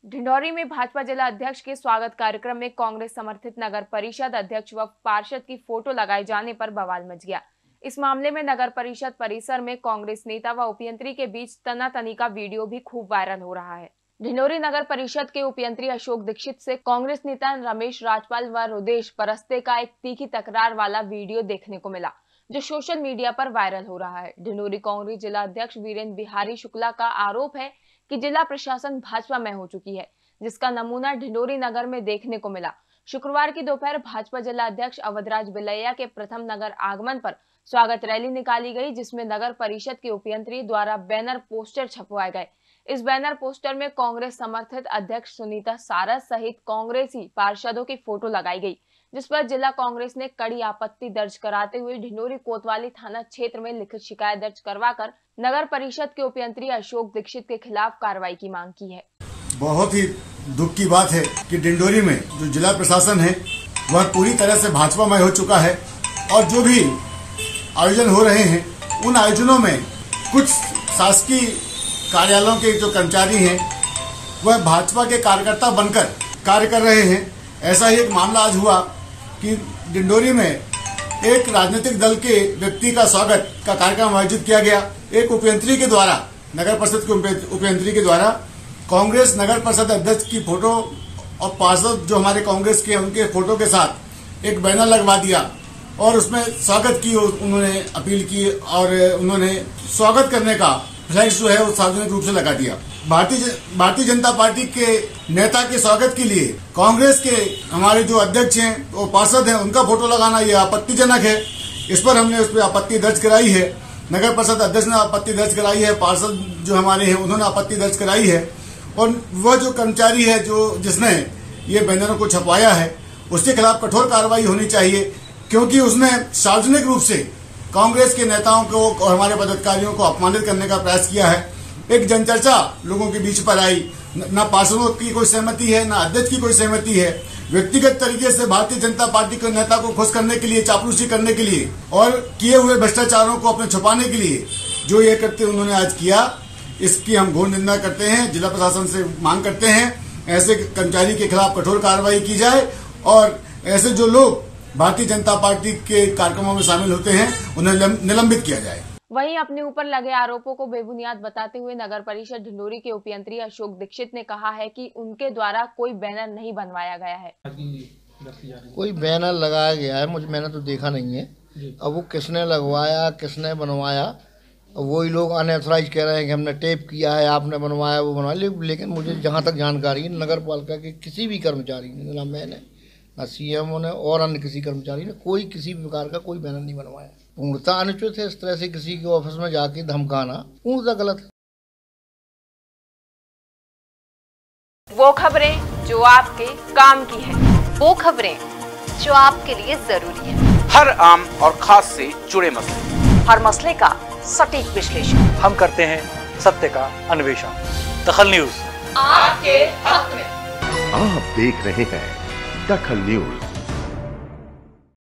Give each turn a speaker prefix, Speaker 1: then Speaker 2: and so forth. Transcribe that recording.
Speaker 1: ढिंढोरी में भाजपा जिला अध्यक्ष के स्वागत कार्यक्रम में कांग्रेस समर्थित नगर परिषद अध्यक्ष व पार्षद की फोटो लगाए जाने पर बवाल मच गया। इस मामले में नगर परिषद परिसर में कांग्रेस नेता व उपयंत्री के बीच तनातनी का वीडियो भी खूब वायरल हो रहा है। ढिंढोरी नगर परिषद के उपयंत्री अशोक दीक्षित से कांग्रेस नेता रमेश राजपाल व रुदेश परस्ते का एक तीखी तकरार वाला वीडियो देखने को मिला, जो सोशल मीडिया पर वायरल हो रहा है। ढिंढोरी कांग्रेस जिला अध्यक्ष वीरेंद्र बिहारी शुक्ला का आरोप है कि जिला प्रशासन भाजपा में हो चुकी है, जिसका नमूना ढिंढोरी नगर में देखने को मिला। शुक्रवार की दोपहर भाजपा जिला अध्यक्ष अवधराज बिलैया के प्रथम नगर आगमन पर स्वागत रैली निकाली गई, जिसमें नगर परिषद के उपयंत्री द्वारा बैनर पोस्टर छपवाए गए। इस बैनर पोस्टर में कांग्रेस समर्थित अध्यक्ष सुनीता सारस सहित कांग्रेसी पार्षदों की फोटो लगाई गई, जिस पर जिला कांग्रेस ने कड़ी आपत्ति दर्ज कराते हुए ढिंढोरी कोतवाली थाना क्षेत्र में लिखित शिकायत दर्ज करवाकर नगर परिषद के उपयंत्री अशोक दीक्षित के खिलाफ कार्रवाई की मांग की है।
Speaker 2: बहुत ही दुख की बात है कि ढिंढोरी में जो जिला प्रशासन है वह पूरी तरह से भाजपामय हो चुका है और जो भी आयोजन हो रहे हैं उन आयोजनों में कुछ शासकीय कार्यालयों के जो कर्मचारी हैं वह भाजपा के कार्यकर्ता बनकर कार्य कर रहे हैं। ऐसा ही एक मामला आज हुआ कि ढिंढोरी में एक राजनीतिक दल के व्यक्ति का स्वागत का कार्यक्रम आयोजित किया गया। एक उपयंत्री के द्वारा, नगर परिषद के उपयंत्री के द्वारा कांग्रेस नगर परिषद अध्यक्ष की फोटो और पार्षद जो हमारे कांग्रेस के उनके फोटो के साथ एक बैनर लगवा दिया और उसमें स्वागत की उन्होंने अपील की और उन्होंने स्वागत करने का फ्लैक्स जो है वो सार्वजनिक रूप से लगा दिया। भारतीय जनता पार्टी के नेता के स्वागत के लिए कांग्रेस के हमारे जो अध्यक्ष हैं वो पार्षद हैं उनका फोटो लगाना ये आपत्तिजनक है। इस पर हमने उस पर आपत्ति दर्ज कराई है। नगर परिषद अध्यक्ष ने आपत्ति दर्ज कराई है, पार्षद जो हमारे हैं उन्होंने आपत्ति दर्ज कराई है और वह जो कर्मचारी है जिसने ये बैनरों को छपवाया है उसके खिलाफ कठोर कार्रवाई होनी चाहिए, क्योंकि उसने सार्वजनिक रूप से कांग्रेस के नेताओं को और हमारे पदाधिकारियों को अपमानित करने का प्रयास किया है। एक जनचर्चा लोगों के बीच पर आई, न पार्षदों की कोई सहमति है, न अध्यक्ष की कोई सहमति है। व्यक्तिगत तरीके से भारतीय जनता पार्टी के नेता को खुश करने के लिए, चापलूसी करने के लिए और किए हुए भ्रष्टाचारों को अपने छुपाने के लिए जो ये कृत्य उन्होंने आज किया, इसकी हम घोर निंदा करते हैं। जिला प्रशासन से मांग करते हैं ऐसे कर्मचारी के खिलाफ कठोर कार्रवाई की जाए और ऐसे जो लोग भारतीय जनता पार्टी के कार्यक्रमों में शामिल होते हैं उन्हें निलंबित किया जाए।
Speaker 1: वहीं अपने ऊपर लगे आरोपों को बेबुनियाद बताते हुए नगर परिषद ढिंढोरी के उपयंत्री अशोक दीक्षित ने कहा है कि उनके द्वारा कोई बैनर नहीं बनवाया गया है।
Speaker 3: कोई बैनर लगाया गया है, मैंने तो देखा नहीं है। अब वो किसने लगवाया, किसने बनवाया, वही लोग अनऑथराइज कह रहे हैं कि हमने टेप किया है, आपने बनवाया, वो बनवाया। लेकिन मुझे जहाँ तक जानकारी है नगर पालिका के किसी भी कर्मचारी ने, ना मैंने, ना सीएमओ ने और अन्य किसी कर्मचारी ने कोई किसी प्रकार का कोई बैनर नहीं बनवाया। पूर्णतः अनुचित है। इस तरह से किसी के ऑफिस में जाके धमकाना पूर्णतः गलत है।
Speaker 1: वो खबरें जो आपके काम की है,
Speaker 4: वो खबरें जो आपके लिए जरूरी है,
Speaker 5: हर आम और खास से जुड़े मसले,
Speaker 4: हर मसले का सटीक विश्लेषण
Speaker 5: हम करते हैं, सत्य का अन्वेषण। दखल न्यूज
Speaker 4: आपके हक में।
Speaker 6: आप देख रहे हैं दखल न्यूज।